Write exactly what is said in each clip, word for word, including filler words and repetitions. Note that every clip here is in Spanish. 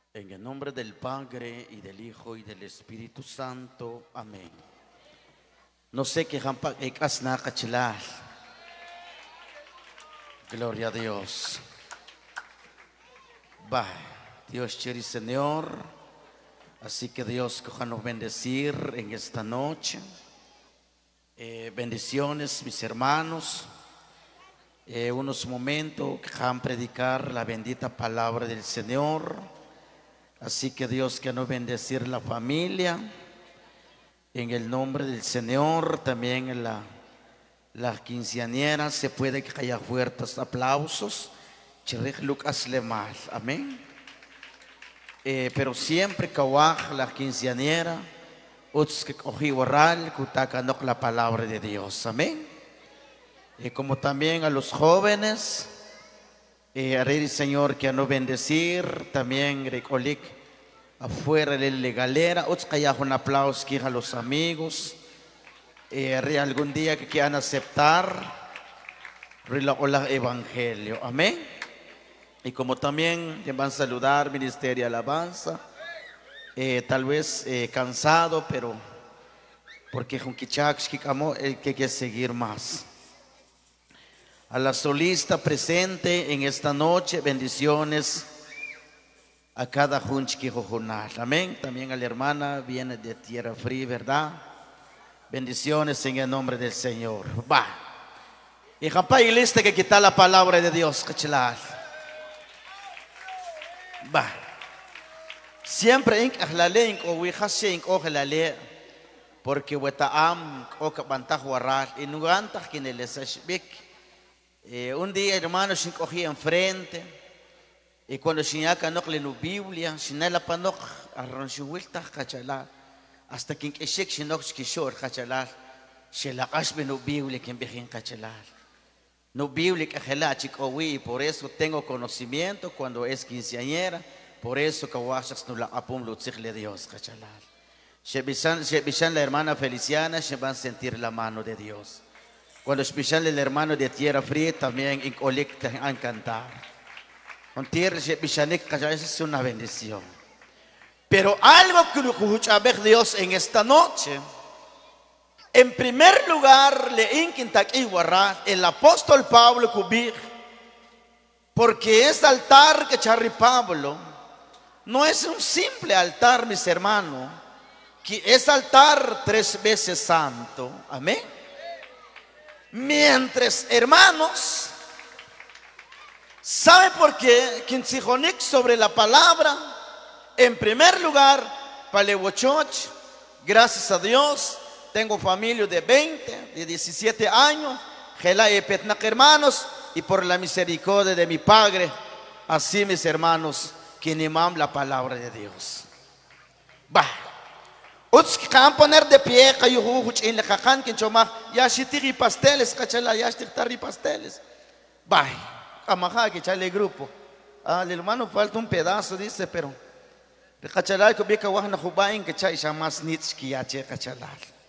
En el nombre del Padre y del Hijo y del Espíritu Santo. Amén. No sé qué hampa ekas na kachilal. Gloria a Dios. Va, Dios chiri Señor. Así que Dios coja nos bendecir en esta noche. Eh, bendiciones, mis hermanos. Eh, unos momentos que van a predicar la bendita palabra del Señor. Así que Dios que nos bendecir la familia. En el nombre del Señor, también en la, las quinceañeras se puede que haya fuertes aplausos. Chirich Lucas Lemal, amén. Eh, pero siempre que la quinceañera, uts que cogí oral, kutakanok la palabra de Dios, amén. Y como también a los jóvenes, eh, a el Señor que nos bendecir, también recolic afuera de la galera, uts que haya un aplauso que a los amigos, eh, algún día que quieran aceptar el evangelio, amén. Y como también van a saludar Ministerio de Alabanza, eh, tal vez eh, cansado, pero porque hay que seguir más. A la solista presente en esta noche, bendiciones a cada junchquijojonal. Amén. También a la hermana viene de Tierra Fría, ¿verdad? Bendiciones en el nombre del Señor. Va. Y jampa y lista que quita la palabra de Dios, cachelal. Va. Siempre en la ley o wihase en la ley porque wetaam o kabantah waral inugantah kinelesashbik. Un día hermano sin cogía enfrente y cuando sinaka no le nu Biblia sinala panok arranchuilta kachala hasta que eshek sinok kishor kachala shelakash benu Biblia que viejin kachala no Biblia que jela chikowi, por eso tengo conocimiento cuando es quinceañera, por eso kawashas no la apum lutzichle Dios kachala shebisan shebisan la hermana Feliciana se van a sentir la mano de Dios. Cuando especial el hermano de Tierra Fría también en colecta a cantar. Con tierra es una bendición. Pero algo que lo escucha ver Dios en esta noche. En primer lugar, le inquintac iguará el apóstol Pablo cubir. Porque este altar que charri Pablo no es un simple altar, mis hermanos. Que es altar tres veces santo. Amén. Mientras, hermanos, ¿sabe por qué? Quien sijonik sobre la palabra, en primer lugar, Palewochoch, gracias a Dios, tengo familia de veinte, de diecisiete años, Gela y Petnak, hermanos, y por la misericordia de mi Padre, así mis hermanos, quien imam la palabra de Dios. Bah. Uts que van a poner de pie, cayujuch en la cajan que choma, ya shitiri pasteles, cachala, ya shitiri pasteles. Bye, amaja que chale grupo. Ah, el hermano falta un pedazo, dice, pero de cachala que beca wahna jubain que chay shamas nits que ya che cachala.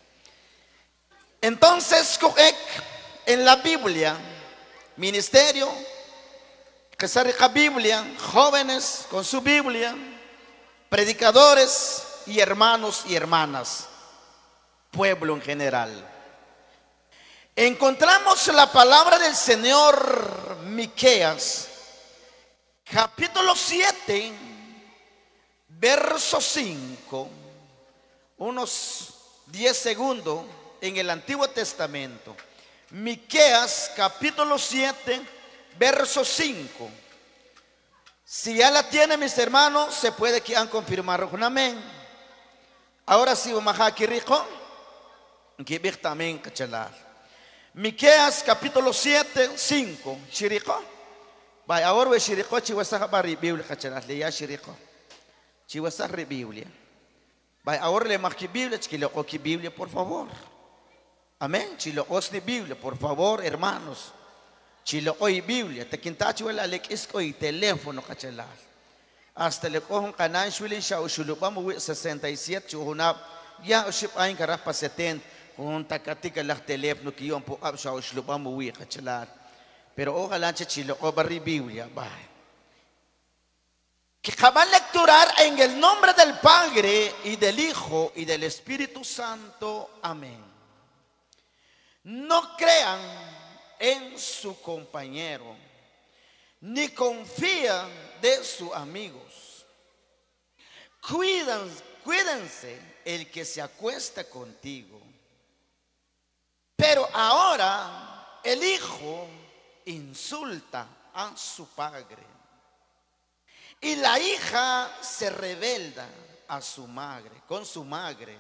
Entonces, en la Biblia, ministerio, que se rica Biblia, jóvenes con su Biblia, predicadores y hermanos y hermanas, pueblo en general. Encontramos la palabra del Señor Miqueas, capítulo siete, verso cinco, unos diez segundos en el Antiguo Testamento. Miqueas, capítulo siete, verso cinco. Si ya la tienen, mis hermanos, se puede que han confirmado un amén. Ahora sí, vamos a rico, que ver también cachalar. Miqueas capítulo siete, cinco. Shirico. Vaya, ahora voy shirico, chihuasá bari Biblia cachalar. Le ya shirico. Chihuasá re Biblia. Vaya, ahora le más que Biblia, chilo o que Biblia, por favor. Amén. Chilo os ni Biblia, por favor, hermanos. Chilo hoy Biblia. Te quintacho el alequisco y teléfono cachalar. Hasta le cojo un canal shulin sha ushulubam sesenta y siete chuhuna ya uship ain karapa setenta un takatika la teléfono que yo po ab sha ushulubam wi kachalar pero ojalá chilo o barri Biblia. Bye. Que van a lecturar en el nombre del Padre y del Hijo y del Espíritu Santo. Amén. No crean en su compañero, ni confían de sus amigos. Cuídense, cuídense el que se acuesta contigo. Pero ahora el hijo insulta a su padre y la hija se rebela a su madre, con su madre.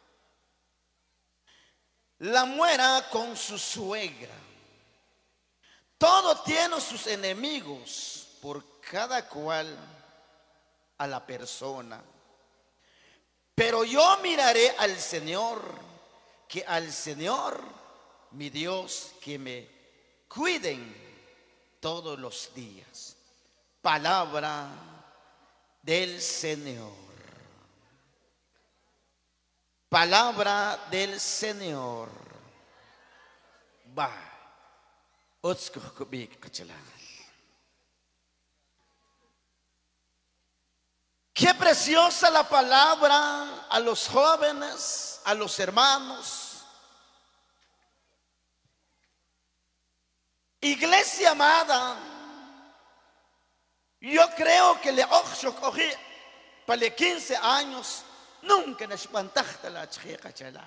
La nuera con su suegra. Todo tiene sus enemigos, por cada cual a la persona. Pero yo miraré al Señor, que al Señor, mi Dios, que me cuiden todos los días. Palabra del Señor. Palabra del Señor. Va. Qué preciosa la palabra a los jóvenes, a los hermanos. Iglesia amada, yo creo que le cogí para quince años. Nunca nos espantaste la chica chala.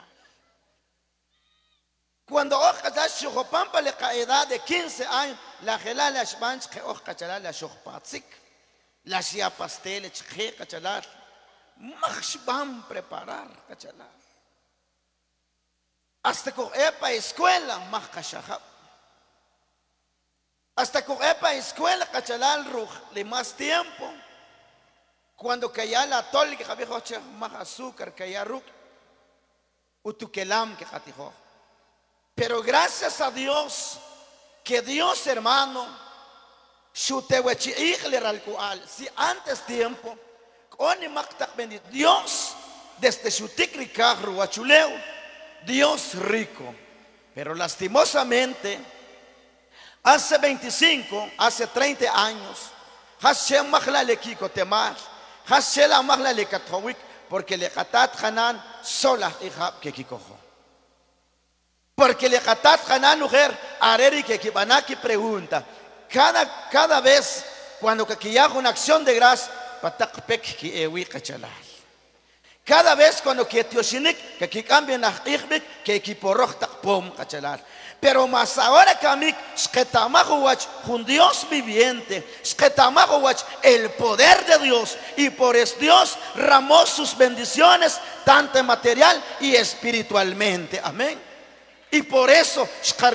Cuando ojas shopampa le edad de quince años, la gela la shpanch que oja chala la shopatzik, la shia pastel chica chala, mach van preparar chala. Hasta que epa escuela mach kashahab. Hasta que epa escuela chala ruj le más tiempo. Cuando caía la tol que había hecho más azúcar, caía ruk, utukelam que hatijo. Pero gracias a Dios, que Dios hermano, si antes tiempo, Dios, desde su ticricarro a chuleo, Dios rico. Pero lastimosamente, hace veinticinco, hace treinta años, Hashem mahla le kiko temar. Hasela mahla le katawik porque le katat hanan sola hijab que kikojo. Porque le katat hanan mujer areri que kibanaki pregunta. Cada, cada vez cuando que hago una acción de gracia, patakpek ki ewi kachalal. Cada vez cuando que tioshinik que que cambien la ihbik que kiporoj takpom kachalal. Pero más ahora que a mí, un Dios viviente, el poder de Dios, y por eso Dios ramó sus bendiciones, tanto material y espiritualmente. Amén. Y por eso,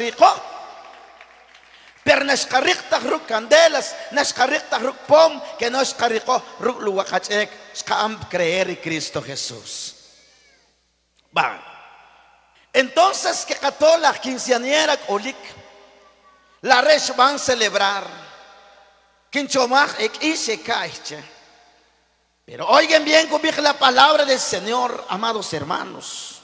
pero nashkarik tahruk candelas, nashkarik tahruk pom, que no shkariko ruk luwakachek, shkam creer en Cristo Jesús. Va. Entonces que cató la quinceañera olik, la resh van a celebrar, quinchomach ek ise kaiche. Pero oigan bien con la palabra del Señor, amados hermanos.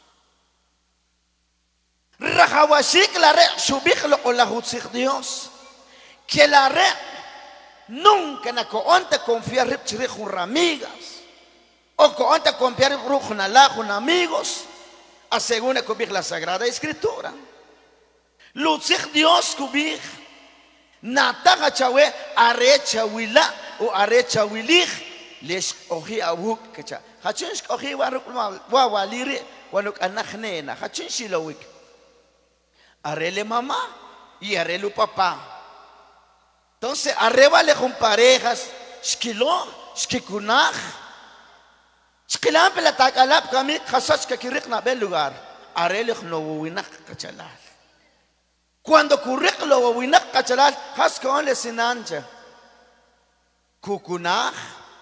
Rajawashik la re subijlo con la jutzig Dios, que la re nunca na coonte confiar ripchirij amigas, o coonte confiar rujnalaj amigos. Asegura cubrir la Sagrada Escritura. Lutzig Dios cubrir. Nataga chawe arecha wila o arecha wilig les ohi awuk kecha. Hachinsh ohi waruk wa waliri wanuk anakhnena. Hachinsh ilawik. Arele mamá y arelu papá. Entonces arrebale con parejas. Shkilo, shkikunaj. Shkilam pela takalap kami khasach ka kirik na bel lugar. Arelich no winak kachalal. Cuando kurik lo winak kachalal has ka onle sinanja. Kukunah.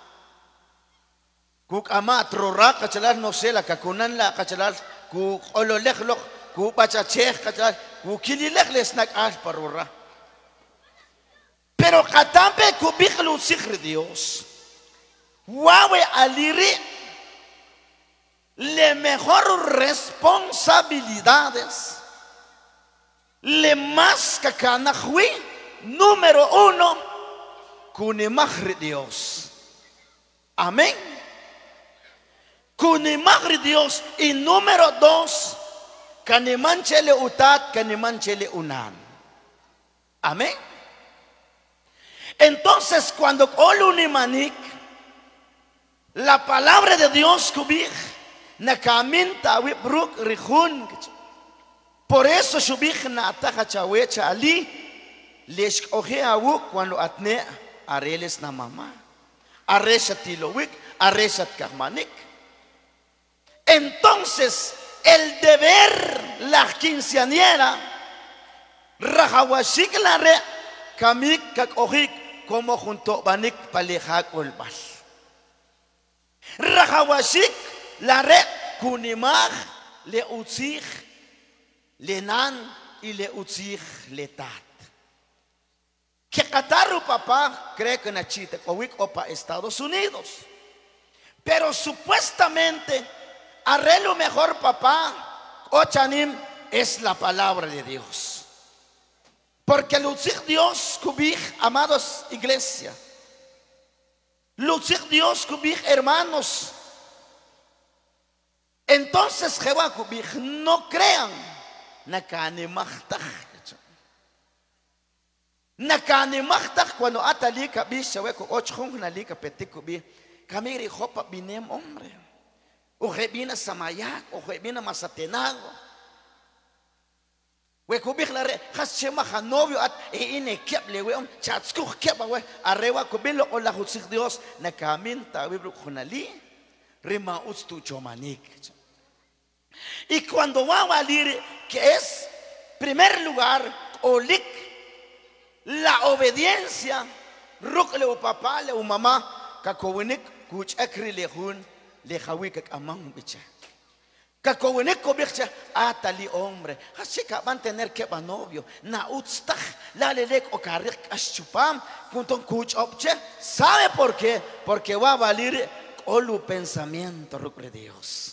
Kuk ama trora kachalal no sela kakunan la kachalal ku ololekh lo ku pachacheh kachalal ku kililekh lesnak al parura. Pero katampe kubiklu sikri Dios. Wawe aliri le mejor responsabilidades, le más que número uno, kunimahri Dios. Amén. Kunimagri Dios. Y número dos, kanimanchele utat, kanimanchele unan. Amén. Entonces cuando olunimanik, la palabra de Dios kubich, nakaminta wibruk rihun. Por eso shubich na ataja chawecha ali, lesh oje awuk cuando atne areles na mamá. Areshat tilowik, areshat kahmanik. Entonces, el deber, la quinceañera, rajawashik la re, kamik kakojik, como junto banik palejak olbal. Rajawashik la re, kunimaj, le utzich, le nan y le utzich le tat. Que Cataru papá cree que nachite, kowik opa Estados Unidos. Pero supuestamente, arreglo mejor papá, ochanim, es la palabra de Dios. Porque lucir Dios kubich, amados iglesia. Lucir Dios kubich, hermanos. Entonces Jehová kubich, no crean. Nakane machtach. Nakane machtach cuando atali kabich, shaweko ochong nalika petit kubich. Kamiri hopa binem hombre. Oje bina samayak, oje bina masatenago. We kubik la re, has chema hanovio at e ine keble we on chatsku keba we arewa kubilo o la husik Dios na kaminta we brujunali rima ustu chomanik. Y cuando va a valer que es primer lugar olik la obediencia rukle o papá le o mamá kakowinik kuch akri lehun le hawik amang bicha. Kakowinek kobicha atali hombre. Hasika van tener que va novio. Na utstach la lelek o karik ashupam kunton kuch obche. ¿Sabe por qué? Porque va a valer olu pensamiento rukre Dios.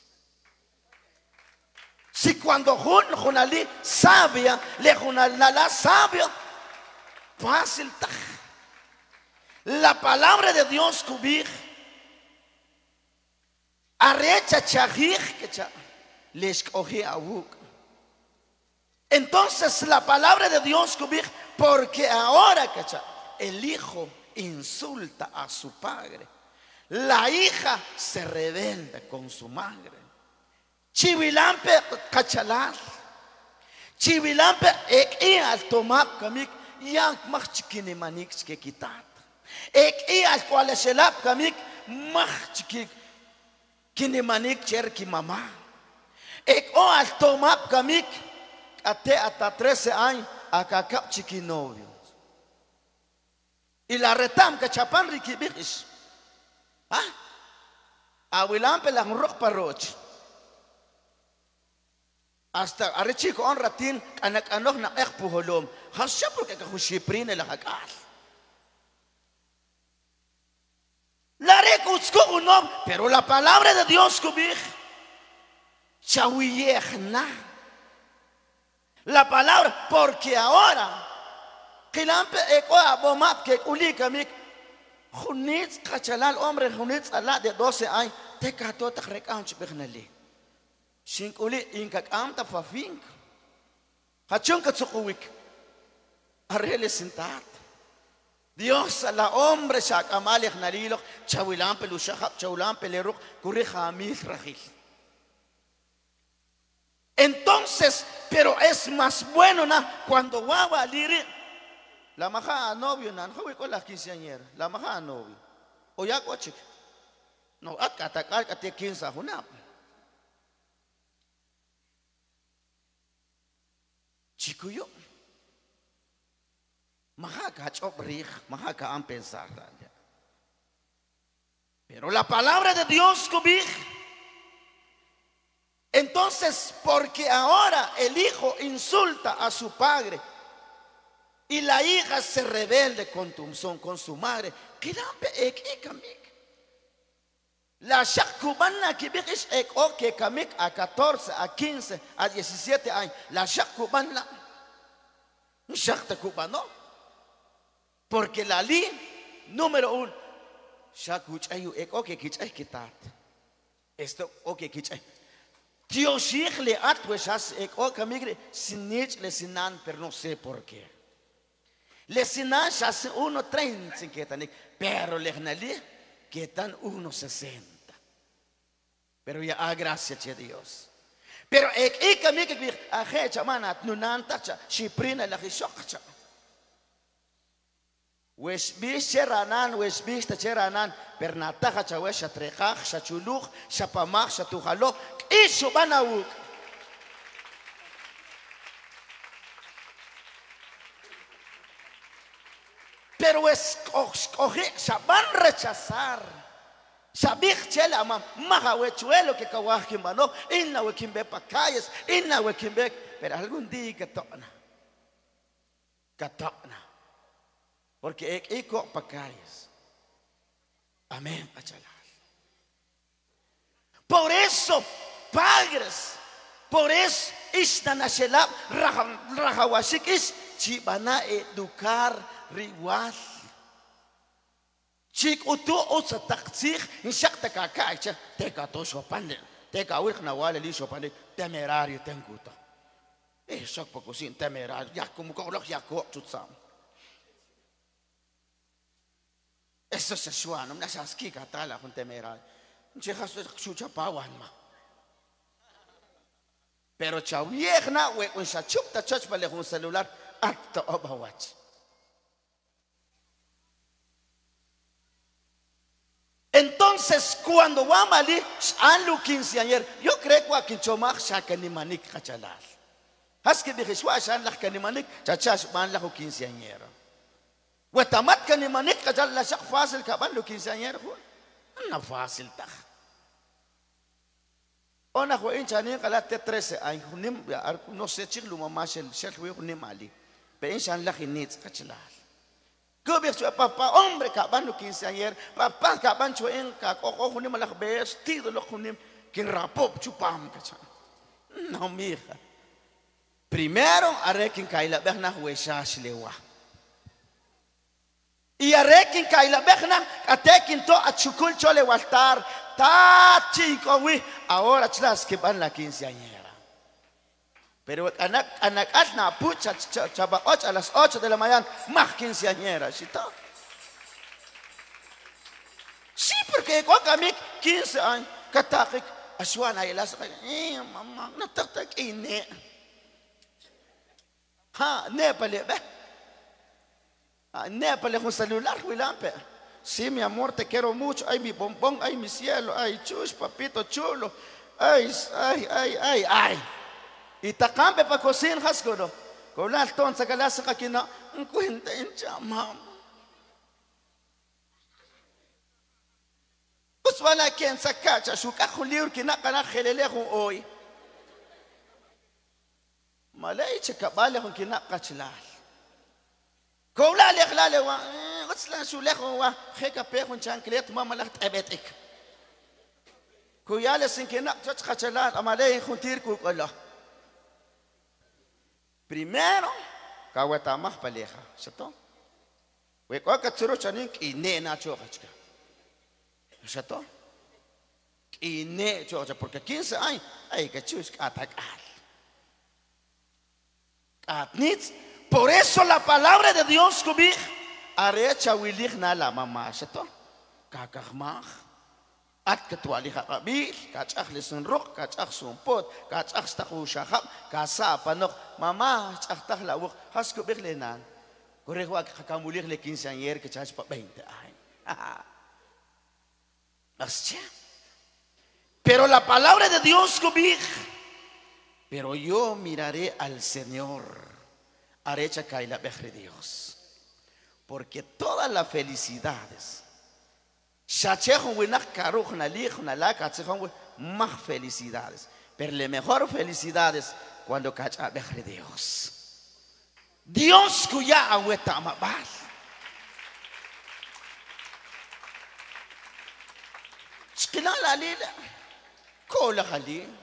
Si cuando jun junali sabia le junala sabio fácil taj. La palabra de Dios kubich arrecha chajij que cha les coge awuk. Entonces la palabra de Dios kubich porque ahora que cha el hijo insulta a su padre, la hija se rebelde con su madre. Chivilampe kachalar, chivilampe ek i al tomap kamik yank mach chikini manik ke kitat. Ek i al kwale shelap kamik mach chikik kini manik cherki mamá. Ek o al tomap kamik ate hasta trece años akakap chiki novio. Y la retam que chapan riki bikish. Ah, awilampe la rock paroch. Hasta arichico on ratin anak anok na ekpuholom. Hasya porque kahushiprin la hakal. La recusco uno, pero la palabra de Dios kubich chawiyehna. La palabra, porque ahora que la eko abomap que ulika mik junitz kachalal hombre junitz ala de doce años te kato ta rekanch bechnali. Shinkuli inkak amta fafink. Hachun katsukuwik. Arele sintat. Dios a la hombre shak amalek nalilo chawilam pelu shahab chawilam peleruk kurija amil rajil. Entonces, pero es más bueno na cuando va a valer la maja a novio nan jawi con la quinceañera la maja a novio o ya coche no akatakal kate quince hunap chikuyo Mahaka chobrich, mahaka han pensar. Pero la palabra de Dios kubich. Entonces, porque ahora el hijo insulta a su padre y la hija se rebelde con, son, con su madre, la shakubana kibich ek o que kamik a catorce, a quince, a diecisiete años, la shakubana, shakta cubano. Porque la ley número uno, Shakuch ayu ek oke kich ay kitat. Esto oke kich ay. Dios le atweshas ek oke migre sinich le sinan pero no sé por qué. Le sinan shas uno treinta que tan pero le gnali que tan uno sesenta. Pero ya ah, gracias a Dios. Pero ek ek migre aje chamana nunanta cha shiprina la khishokcha. Wes bis cheranan wes bis cheranan pernataja chawesh shatrekach shachuluch shapamach shatuhalo isu banawuk. Pero es coge shaban rechazar shabich chela mam mahawechuelo que kawaji mano inna wekimbe pakayes inna wekimbe pero algún día katona katona. Porque ek iko pacayas. Amén, pachalal. Por eso, padres, por eso, esta nashelab, rahawashik is, chibana educar riwal. Chik utu usa taksik, inshak takakaicha, teka to shopande, teka wik na wale li shopande, temerario tenguta. Eh, shak pakusin temerario, yakum kolok yakok tutsam. Eso se suana, una saskika tala con temerario. Cheja chucha pawan ma. Pero chawiegna we un chachupta chach pale un celular acto obawach. Entonces cuando wamali anlu quinceañero, yo creo que aquí chomach shakani manik kachalal. Haske de Jesús shan la kanimanik chachash man la quinceañero. وتمت كان يمانيك كجال لا شق فاصل كمان لو كينسانير هو أنا فاصل تخ أنا هو إن شانين قلا تترس أي هنيم no sé شغله ما ماشي الشيخ ويه هنيم عليه بإن شان لخي نيت كجلال كوبي شو بابا عمر كمان لو كينسانير بابا كمان شو إن كأو أو هنيم لخ بيس تيد لخ هنيم كين رابوب شو بام كجال نوميخ primero haré que caíla verna huesash lewa. Y haré que caíla verna ate quinto a chukul chole waltar ta chico wi ahora chlas que van la quinceañera. Pero anak anak atna pucha chaba ocho a las ocho de la mañana más quinceañera, ¿sí está? Sí, porque cuando a mí quince años katakik aswana y las eh mamá no te te ne ha ne pale be ne pale con celular huilampe. Sí, mi amor, te quiero mucho. Ay, mi bombón, ay, mi cielo, ay, chus, papito chulo. Ay, ay, ay, ay, ay. Y te cambia para cocinar, hascoro. Con la tonta que la hace aquí no encuentra en chamam. Pues van a quien sacacha, su cajo liur que na cana gelelejo hoy. Malayche cabale con que na cachlal. Con la leglale wa, what's la su lejo wa, heka pe con chanclet, mama la tabetik. Kuyale sin que na cachlal, amalay juntir kukola. Primero, kawata mah paleja, ¿cierto? We kwa katsuro chanik y ne na chokachka. ¿Cierto? Y ne chocha, porque quince años, ay, que chus atacar. Atnitz. Por eso la palabra de Dios kubik arecha wilich na la mamá, ¿cierto? Kakahmach. At katwali hakabil, kachach lesen rock, kachach sumpot, kachach staku shahab, kasa panok, mamá, chachtach la wuk, has kubik lenan. Correjo kakamulich le quinceañero que chach pa veinte años. Así. Pero la palabra de Dios kubik, pero yo miraré al Señor. Arecha kaila bejre Dios, porque todas las felicidades, shachejun winak karuj na lich na la kachejun más felicidades, pero la mejor felicidades cuando cacha bejre Dios. Dios cuya agueta mabal. Skila la lila, kola hali.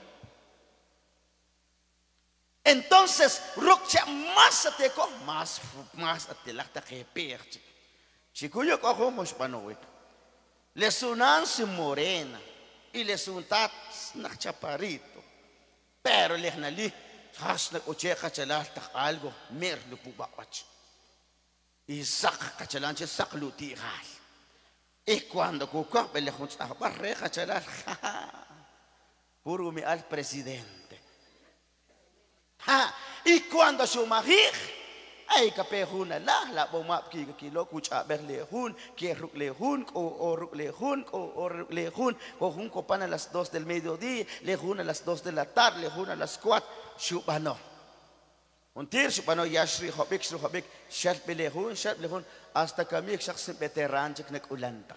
Entonces, rocha más ateco, más más atelacta que perche. Chicuyo cojo mos panowek. Les un Nancy morena y les un tat na chaparrito. Pero les nali has na oche kachalal tak algo mer lupubawach. Y sak kachalanche sak lutigal. Y cuando cucapel le junta barre kachalal puro mi al presidente. Ha, y cuando su magij ay kapehuna la la bomap ki kilo kucha berlehun ki ruk lehun o ruk lehun o ruk lehun o hun copan a las dos del mediodía, lehun a las dos de la tarde, lehun a las cuatro, shubano. Un tir shubano yashri hobik shri hobik shat belehun shat lehun hasta kami shakhs veteran chek nek ulantah.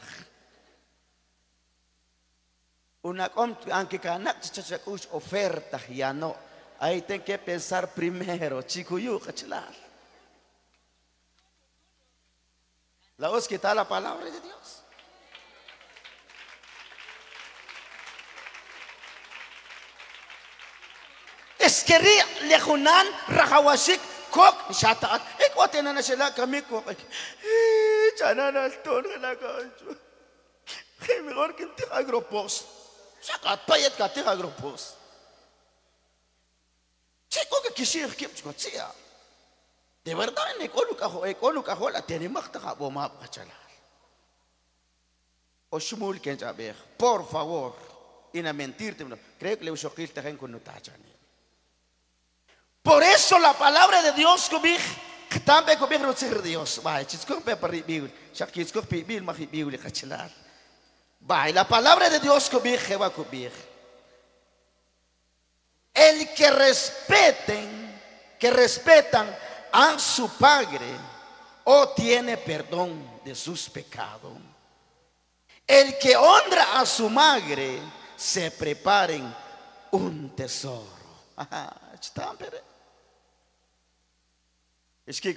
Una com anche kanak chachakush oferta ya no. Ahí ten que pensar primero, chico yu kachlar. La voz que está la palabra de Dios. Es que lejunan rahawashik kok shataat. Ik wat en na sila kami ko. Eh, chana na ton la kanjo. Hey, mejor que te agropos. Sakat payet ka te agropos. Chico que quisiera que me de verdad en ecónucajo, ecónucajo la tiene más tajabo más bachalar. O shumul que ya ve, por favor, y no mentirte, creo que le uso que te gen con notachani. Por eso la palabra de Dios que que también que no ser Dios, va, chisco pe para Biblia, ya que chisco pe Biblia más Biblia bachalar. Va, la palabra de Dios que vi va que el que respeten, que respetan a su padre o tiene perdón de sus pecados. El que honra a su madre se preparen un tesoro. Es que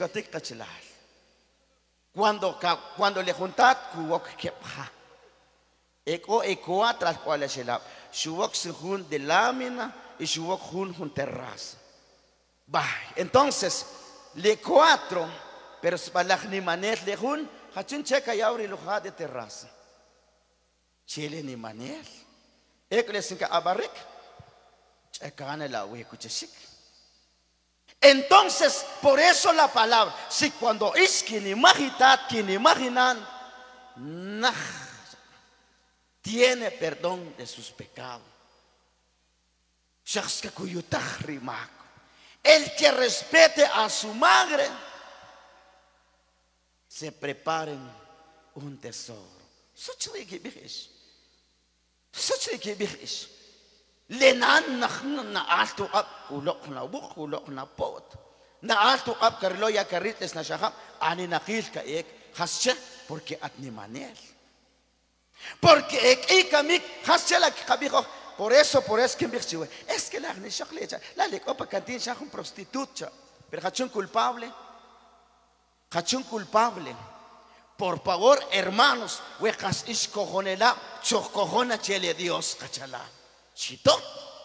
cuando cuando le juntat kuwok kepha eko eko atrás cual es el shuwok se jun de lámina y shuwok jun jun terraza. Va, entonces le cuatro, pero para ni manet le jun, hachin checa y abre lugar de terraza. Chile ni manet. Eklesinka abarik, checa gana la huecucheshik. Entonces, por eso la palabra, si cuando es que ni imaginan, que ni imaginan, nah, tiene perdón de sus pecados. Shakhska kuyutah rimak. El que respete a su madre, se preparen un tesoro. Sochli que bihish. Sochli que bihish. Lenan na alto up, ulok na buk, ulok na pot. Na alto up karlo ya karites na shahab, ani nakil ka ek, hasche, porque at ni manel. Porque ek ikamik, hasche la kabijo. Por eso, por eso que me dice, es que la ne shaklecha, la le copa cantin shak un prostituta, pero hachun culpable, hachun culpable. Por favor, hermanos, huecas is cojonela, chocojona chele Dios, cachala. Chito.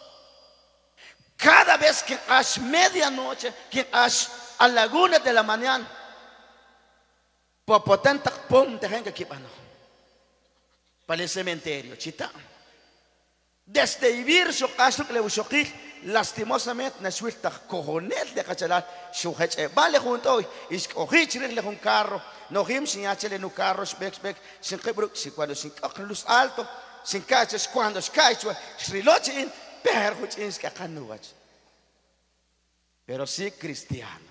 Cada vez que hash medianoche, que hash a la laguna de la mañana, popotenta pum te venga aquí para para el cementerio, chita. Desde vivir su caso que le usokil, lastimosamente na suelta cojonel de cachalar, su heche vale junto hoy, y cogichirle un carro, no him sin hachele no carro, spek spek, sin quebruk, si cuando sin cojan luz alto, sin caches cuando skaichwa, sriloche in, perhuch in skakanuach. Pero sí cristiano.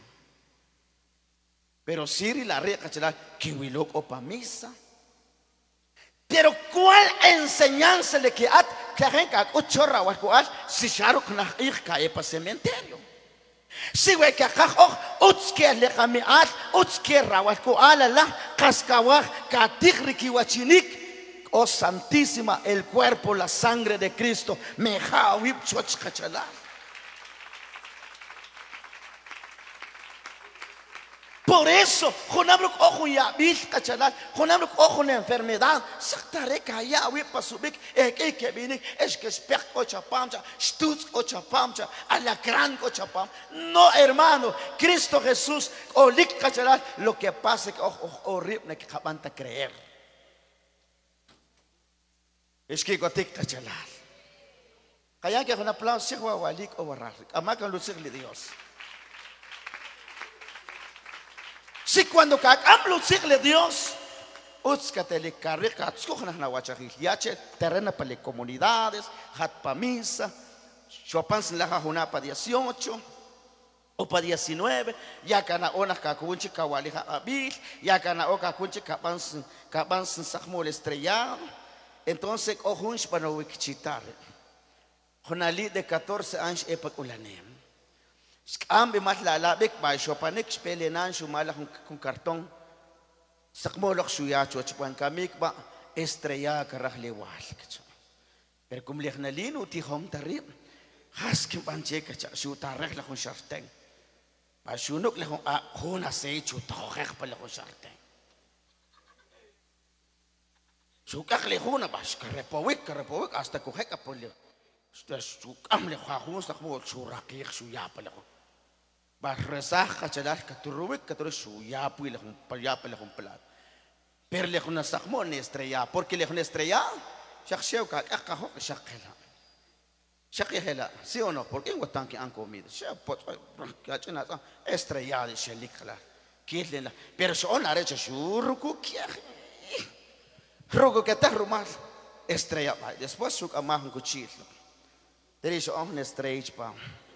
Pero sí la rea cachalar, que huilok o pa misa. Pero ¿cuál enseñanza le que at que arranca ocho rawas cual si sharu kna ir cae pa cementerio? Si we que akh och utske le kamiat utske rawas cual la kaskawa katigri wachinik oh santísima el cuerpo la sangre de Cristo me hawib choch kachala. Por eso, Jonabruk ojo ya bil cachalal, Jonabruk ojo la enfermedad, Saktare kaya wi pasubik, ek que viene, es que spek ocha pamcha, stutz ocha pamcha, alacrán ocha pam. No, hermano, Cristo Jesús, olik cachalal, lo que pasa es que ojo horrible que cabanta creer. Es que gotik tachalal. Kaya que un aplauso se va walik o warrar. Amakan lucirle Dios. Si cuando cagam lucirle Dios, uskatele carrica, tsukhna na wachahil, yache terrena para las comunidades, hat pa misa, chopans la juna pa dieciocho o pa diecinueve, ya kana ona kakunchi kawaliha abil, ya kana oka kunchi kapans kapans sakmol estrellado. Entonces ojunch para wikichitar. Jonali de catorce años epak ulanem. Ambi mas lalabik ba shopanik spelenan shumala kung kartong sakmolok suyacho chupan kamik ba estrella karahlewal. Pero kum lihnalin uti hom tarib haskim panche kacha shutarek la kun sharteng. Ba shunuk la kun a hona sei chutokhek pa la kun sharteng. Shukak le hona bas karepowik karepowik hasta kuhek apolio. Shukam le khahun sakmol shurakik shuyapa la kun. Ba resah kachalah katurubik katur shuyapu la kun payapa la kun plat. Pero le kun sakmol ne estrella porque le kun estrella shakhsheu ka akahok shakhela. Shakhela, ¿sí o no? Porque en Guatanque han comido. Estrella de shelikla. Pero son la recha shuruku kiaje. Rugo que te rumal. Estrella. Después su amah un cuchillo. Derecho a un estrella pa.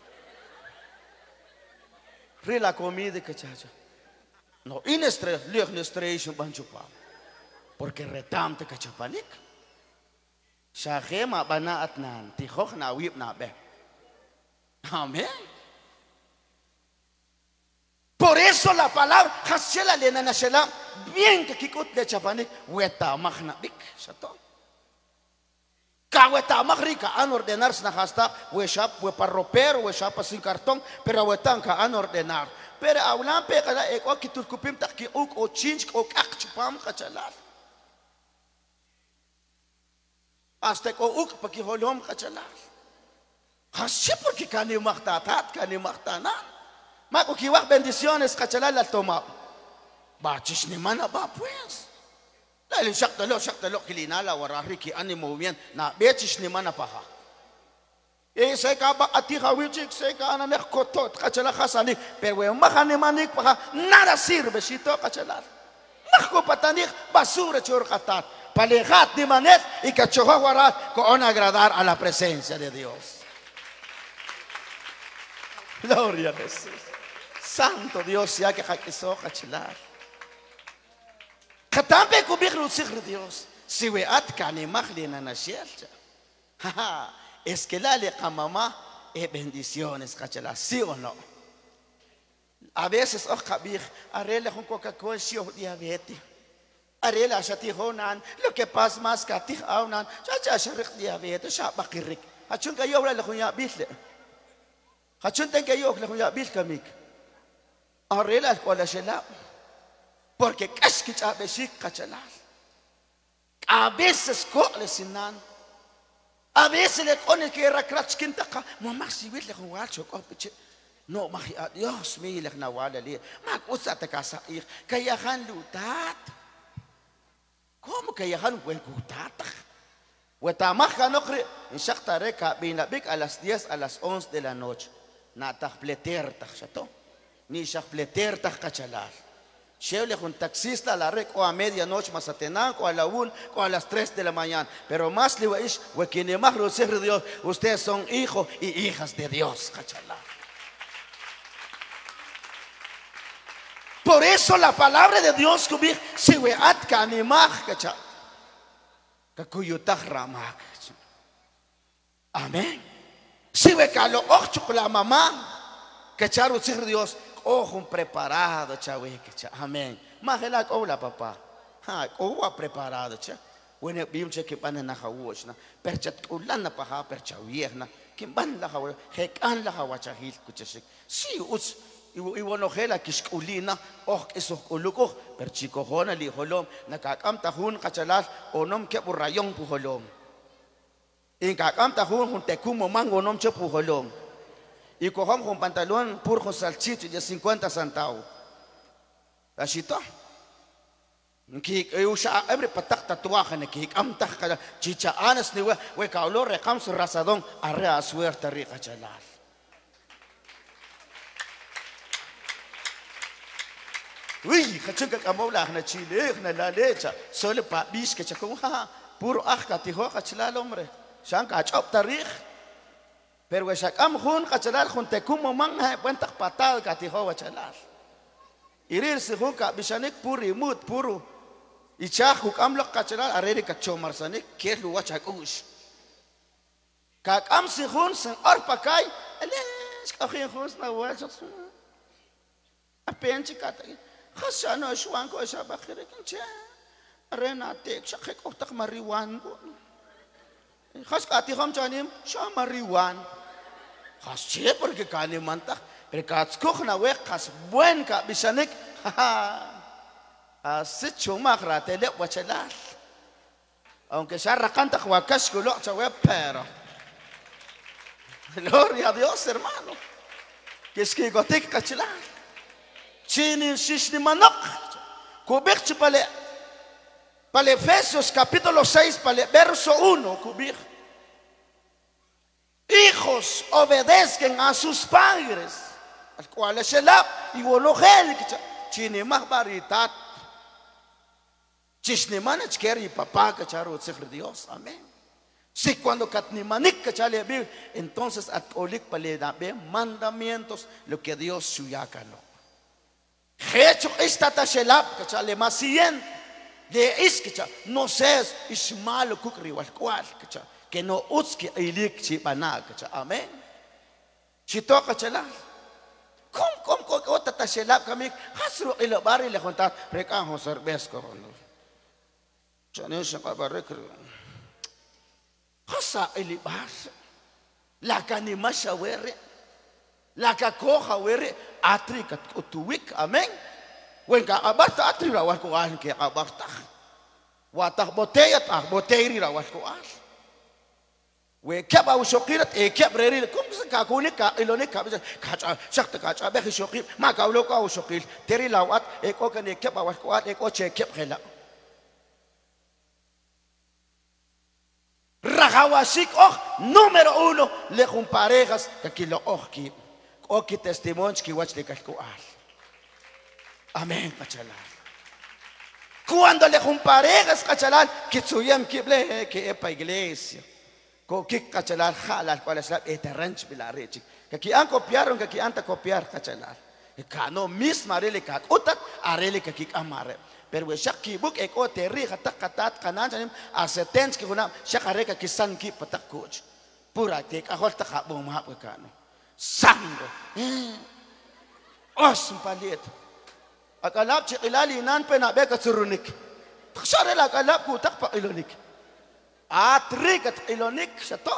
Rila comida que chacha. No, in estrella, lieg un estrella un bancho pa. Porque retamte que chapanik. Shahema bana atnan, tihoch na wib na be. Amén. Por eso la palabra Hashela le nanashela bien que kikut de chapanik weta magna bik shato. Ka weta magrika an ordenar na hasta we shap we parroper we shap sin cartón pero wetan ka an ordenar. Pero aulan pe kada e ko kitur kupim tak ki uk o chinch o kak chupam kachalal. Hasta que uk paki holom kachalal. Hashe porque kani maktatat kani maktana. Mako kiwak bendiciones kachalal al toma. Bachis ni mana ba pues. Dahil siyak talo siyak talo kilinala warari ki animo bien na bechis ni mana paha. Eh say ka ba ati hawichik say ka ana nek kotot kachalal khasani pero we makani manik paha nada sirve sito kachalal. Mako patanik basura chor katat. Palejat de manet y cachojaguarat con agradar a la presencia de Dios. Gloria a Jesús. Santo Dios, ya que jaquizó cachilar. Katampe kubik rusik Dios. Si we at kani mahlina na shelcha. Es que la le kamama e bendiciones cachilar. ¿Sí o no? A veces oh kabir arele con Coca-Cola si oh diabetes. Arela shati honan lo que pasa más que ti aunan cha cha sharik diabetes sha bakirik hachun kayo wala kunya bisle hachun ten kayo la kunya bil kamik arela wala shela porque kaski cha beshik kachalal a veces ko le sinan a veces le con que rakrach kintaka mo maxi bil le kuwa chok opiche no mahi Dios mi le na wala li mak usata kasa ik kaya han lutat. ¿Cómo que ya han huencutata? Huetamaja no cree. En Shaktareka, binabik a las diez a las once de la noche. Natach pletertach, chato. Ni shakpletertach cachalal. Shevle un taxista a la rec o a medianoche más atenán o a la un o a las tres de la mañana. Pero más le vais, huequinemach lo de Dios. Ustedes son hijos y hijas de Dios, cachalal. Por eso la palabra de Dios que si we at kanimach kacha kakuyutach ramak. Amén. Si we kalo och la mamá kachar usir Dios ojo preparado chawe kacha. Amén. Magela hola papá. Ha ojo preparado cha. When bim che ke pan na hawoch na perchat ulan na paha perchawier na kimban la hawo hekan la hawachahil kuchashik. Si us iwanogela kiskulina oh eso kuluko per chico hona li holom nakakam tahun kachalal onom ke burayong pu holom ikakam tahun hun tekumo mango nom che pu holom y kohom con pantalón pur con salchicho de cincuenta centavos así está Kik ayusha every patak tatuakan ni kik amtak ka chicha anas ni we we kaulo rekam sur rasadong are aswer tariqa chalal. Uy, kacungka kamaulah na chile na lalecha sole pa bis ke chakung ha puro ah ka tiho ka chilalomre shan ka chop tarikh pero we shakam khun ka chalal khun tekum mang ha pentak patal ka tiho wa chalal. Irir si khun ka bishanik puri mut puru Ichah hukam lok kacalal areri kacomar sani ke luwa chakush. Kak am si khun sen or pakai alish kakhin khun na wajak su. Apenchi kata khasano shwan ko sa bakhire kincha. Arena tek shakhe ko tak mariwan ko. Khas kati kham chanim sha mariwan. Khas che porque kani mantak perkats ko na we khas buen ka bisanik ha. Sit chuma kratele wachalal. Aunque se arrancanta huacas que lo chawe pero. Gloria a Dios, hermano. Que es que gotek kachalal. Chini shishni manok. Kubik chupale. Para Efesios capítulo seis, para verso uno, kubik. Hijos obedezcan a sus padres. Al cual es el ab y vologel. Chini mahbaritat. Chisnemana chkeri papá cacharo tzefre Dios, amén. Si cuando katnimanik cachale bir, entonces atolik pale dabe mandamientos lo que Dios suyakalo. Hecho esta tashelap cachale más cien de iskicha no seas ismalo kukri wal cual cacha que no utski ilik chipana cacha, amén. Chito cachala. Kom kom kom otra tashelap kami hasro ilobari le contar recajo cervez corono. Chanesha kabarekr. Hasa ilibas. La kanimasha were. La kakoha were atrikat utuwik. Amen. When ka abarta atri rawal ko an ke abarta. Watah boteyat ah boteyri rawal ko an. We kaba ushokirat e kabreri kum ka kunik ka ilonik ka bisa kacha shakta kacha be shokir ma ka ulo ka ushokil teri lawat e ko kan e kaba was ko an e ko che kep khela. Rajawashik oh número uno le jun parejas que aquí lo oh ki oh ki testimonios que watch le calcual. Amén cachalal. Cuando le jun parejas cachalal que suyam que ble que epa iglesia. Ko ki cachalal halal para estar eterranch bilarechi. Que aquí han copiaron que aquí han ta copiar cachalal. Que no misma rele cat utak arele que aquí amare. Pero we shaki book eko teri katak katat kanan janim asetens ki kuna shakareka kisan ki patak coach pura tek ahol taka bom hap kano sango os palit akalap chi ilali nan pe na be ka surunik khshare la akalap ku tak pa ilonik atri kat ilonik shato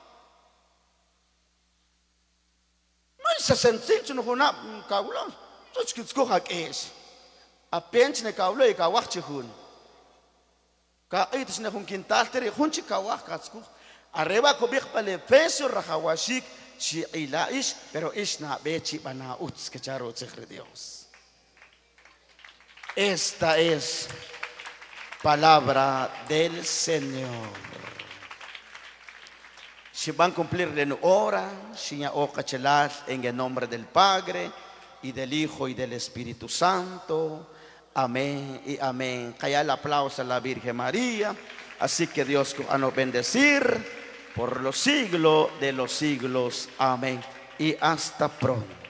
man sa sensin chunu kuna kaulo so chkitsko hak es Apench ne kaulo e kawach chihun. Ka itis ne hun kintal tere hun chi kawach katsku. Areba kobik pale peso rajawashik chi ilaish pero ish na bechi bana uts que charo tzechre Dios. Esta es palabra del Señor. Si van a cumplir en hora, si ya oca chelar en el nombre del Padre y del Hijo y del Espíritu Santo. Amén y amén. Calla el aplauso a la Virgen María. Así que Dios nos bendecir por los siglos de los siglos. Amén. Y hasta pronto.